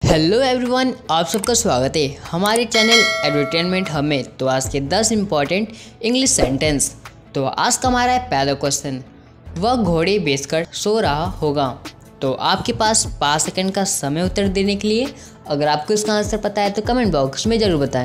Hello everyone, आप सबका स्वागत है हमारे चैनल एडवर्टाइजमेंट हब में। तो आज के 10 इम्पॉर्टेंट इंग्लिश सेंटेंस। तो आज का हमारा पहला क्वेश्चन, वह घोड़े बेचकर सो रहा होगा। तो आपके पास 5 सेकंड का समय उत्तर देने के लिए। अगर आपको इसका आंसर पता है तो कमेंट बॉक्स में ज़रूर बताएं।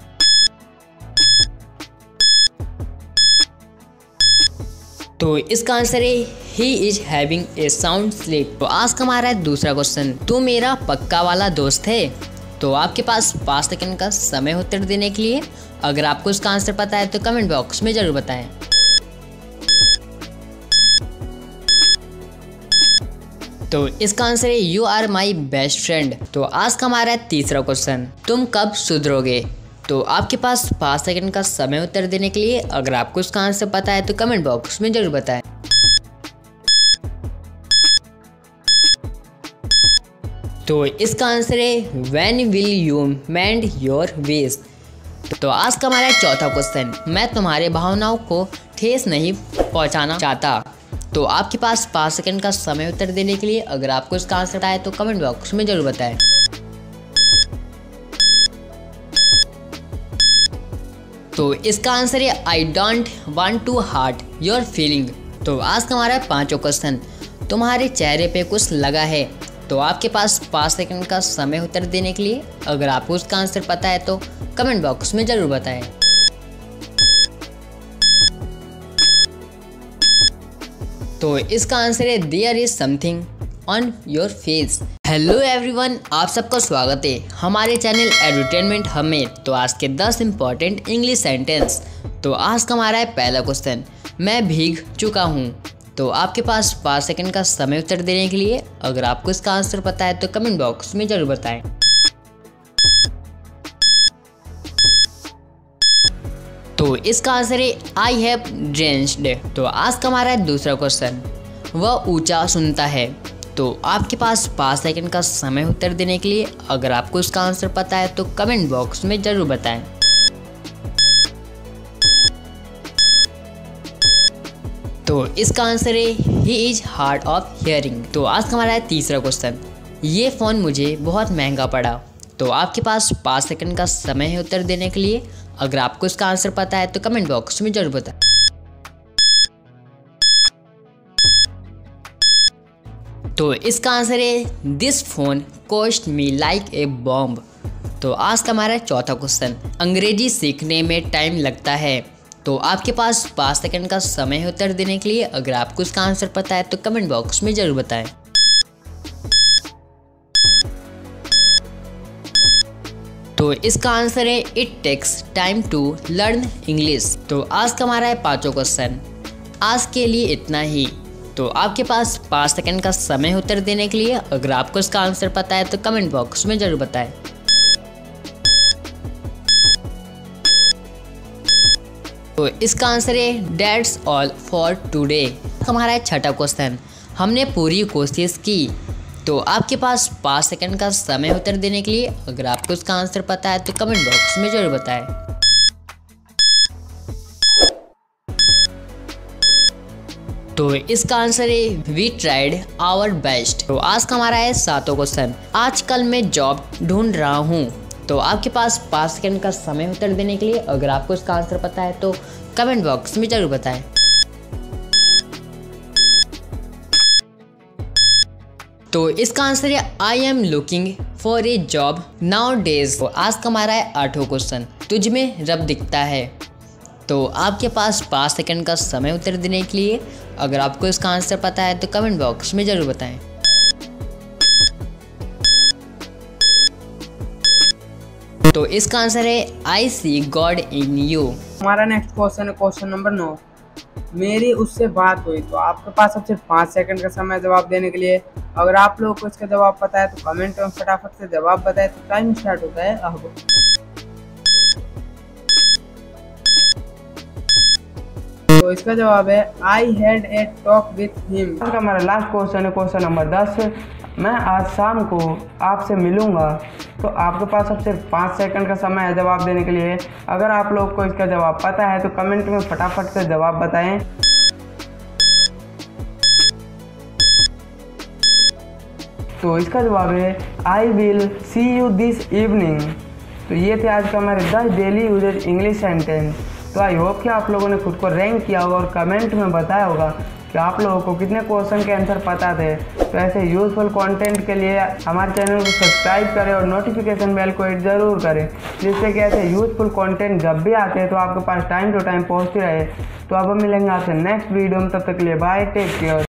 तो इसका आंसर है he is having a sound sleep. तो आज का हमारा दूसरा क्वेश्चन, तू मेरा पक्का वाला दोस्त है। तो आपके पास 5 सेकंड का समय उत्तर देने के लिए। अगर आपको इसका आंसर पता है तो कमेंट बॉक्स में जरूर बताएं। तो इसका आंसर है you are my best friend. तो आज का हमारा तीसरा क्वेश्चन, तुम कब सुधरोगे। तो आपके पास 5 सेकंड का समय उत्तर देने के लिए। अगर आपको इसका आंसर पता है तो कमेंट बॉक्स में जरूर बताएं। तो इसका आंसर है when will you mend your ways. तो आज का हमारा चौथा क्वेश्चन, मैं तुम्हारे भावनाओं को ठेस नहीं पहुंचाना चाहता। तो आपके पास 5 सेकंड का समय उत्तर देने के लिए। अगर आपको इसका आंसर पता है तो कमेंट बॉक्स में जरूर बताएं। तो इसका आंसर है I don't want to hurt your feeling. तो आज का हमारा पांचवा क्वेश्चन, तुम्हारे चेहरे पे कुछ लगा है। तो आपके पास 5 सेकंड का समय उत्तर देने के लिए। अगर आपको उसका आंसर पता है तो कमेंट बॉक्स में जरूर बताएं। तो इसका आंसर है there is something on your face. Hello everyone, आप सबका स्वागत है हमारे चैनल एडवर्टाइजमेंट हब में। तो आज के 10 इम्पॉर्टेंट इंग्लिश सेंटेंस। तो आज का हमारा है पहला क्वेश्चन, मैं भीग चुका हूँ। तो आपके पास 5 सेकंड का समय उत्तर देने के लिए। अगर आपको इसका आंसर पता है तो कमेंट बॉक्स में जरूर बताएं। तो इसका आंसर है आई हैव ड्रेंच्ड। तो आज का हमारा है दूसरा क्वेश्चन, वह ऊंचा सुनता है। तो आपके पास 5 सेकंड का समय उत्तर देने के लिए। अगर आपको इसका आंसर पता है तो कमेंट बॉक्स में जरूर बताएं। तो इसका आंसर है he is hard of hearing. तो आज का हमारा है तीसरा क्वेश्चन, ये फ़ोन मुझे बहुत महंगा पड़ा। तो आपके पास 5 सेकंड का समय है उत्तर देने के लिए। अगर आपको इसका आंसर पता है तो कमेंट बॉक्स में जरूर बताएं। तो इसका आंसर है this phone cost me like a bomb. तो आज का हमारा चौथा क्वेश्चन, अंग्रेजी सीखने में टाइम लगता है। तो आपके पास 5 सेकंड का समय है उत्तर देने के लिए। अगर आपको इसका आंसर पता है तो कमेंट बॉक्स में जरूर बताएं। तो इसका आंसर है it takes time to learn English. तो आज का हमारा है पांचवा क्वेश्चन, आज के लिए इतना ही। तो आपके पास 5 सेकंड का समय उत्तर देने के लिए। अगर आपको इसका आंसर पता है तो कमेंट बॉक्स में जरूर बताएं। तो इसका आंसर है दैट्स ऑल फॉर टुडे। हमारा छठा क्वेश्चन, हमने पूरी कोशिश की। तो आपके पास 5 सेकंड का समय उत्तर देने के लिए। अगर आपको इसका आंसर पता है तो कमेंट बॉक्स में जरूर बताएं। तो इसका आंसर है वी ट्राइड आवर बेस्ट। तो आज का हमारा है सातवां क्वेश्चन, आजकल मैं जॉब ढूंढ रहा हूँ। तो आपके पास 5 सेकंड का समय उत्तर देने के लिए। अगर आपको इसका आंसर पता है तो कमेंट बॉक्स में जरूर बताएं। तो इसका आंसर है I am looking for a job nowadays. तो आज का हमारा है आठवां क्वेश्चन, तुझ में रब दिखता है। तो आपके पास 5 सेकंड का समय उत्तर देने के लिए। अगर आपको इसका आंसर पता है तो कमेंट बॉक्स में जरूर बताएं। तो इसका आंसर है I see God in you. हमारा नेक्स्ट क्वेश्चन है क्वेश्चन नंबर 9, मेरी उससे बात हुई। तो आपके पास अब सिर्फ 5 सेकंड का समय जवाब देने के लिए। अगर आप लोगों को इसका जवाब पता है तो कमेंट में फटाफट से जवाब बताएं। तो टाइम स्टार्ट होता है अब। तो इसका जवाब है I had a talk with him. हमारा लास्ट क्वेश्चन है क्वेश्चन नंबर 10, मैं आज शाम को आपसे मिलूंगा। तो आपके पास अब सिर्फ 5 सेकंड का समय है जवाब देने के लिए। अगर आप लोग को इसका जवाब पता है तो कमेंट में फटाफट से जवाब बताएं। तो इसका जवाब है I will see you this evening. तो ये थे आज के हमारे 10 डेली यूजेज इंग्लिश सेंटेंस। तो आई होप कि आप लोगों ने खुद को रैंक किया होगा और कमेंट में बताया होगा कि आप लोगों को कितने क्वेश्चन के आंसर पता थे। तो ऐसे यूजफुल कंटेंट के लिए हमारे चैनल को सब्सक्राइब करें और नोटिफिकेशन बेल को हिट ज़रूर करें, जिससे कि ऐसे यूजफुल कंटेंट जब भी आते हैं तो आपके पास टाइम टू टाइम पहुँचती रहे। तो अब हम मिलेंगे आपसे नेक्स्ट वीडियो में, तब तक के लिए बाय, टेक केयर।